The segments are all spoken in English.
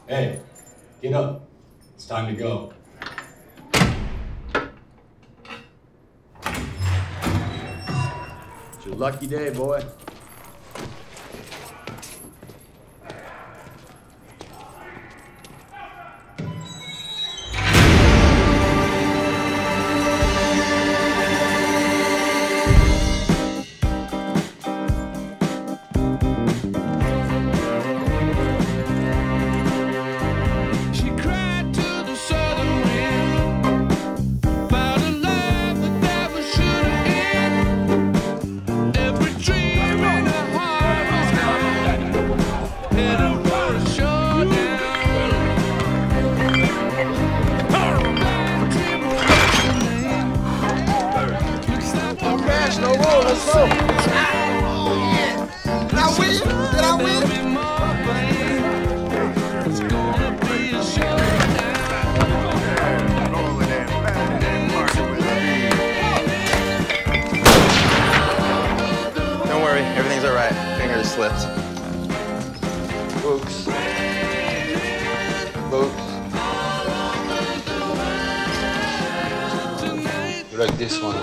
Hey, get up. It's time to go. It's your lucky day, boy. No roll, let's go. Oh, yeah. Did I win? Did I win? Don't worry, everything's all right. Fingers slipped. Oops. Oops. You like this one?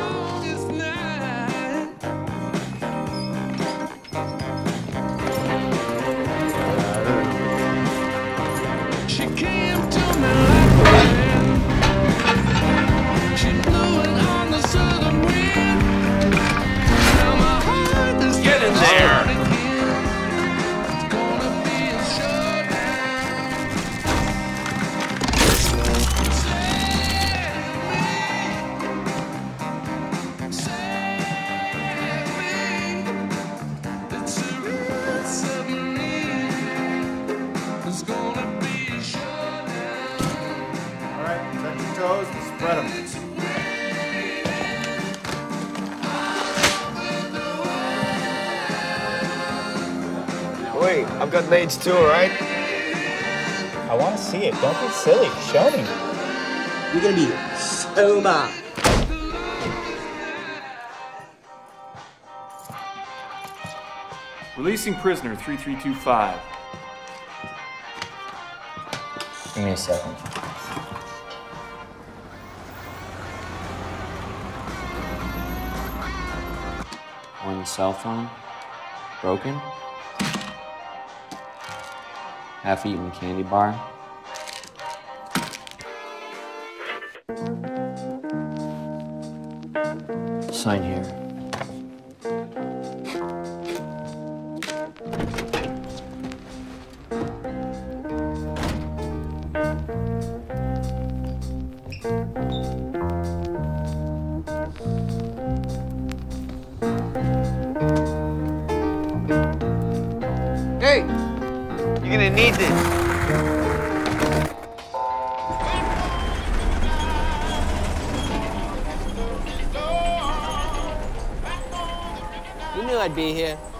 Toes and spread them. Wait, I've got nades too, right? I want to see it. Don't be silly. Show me. You're gonna be so mad. Releasing prisoner 3325. Give me a second. One cell phone, broken. Half-eaten candy bar. Sign here. Hey! You're gonna need this. You knew I'd be here.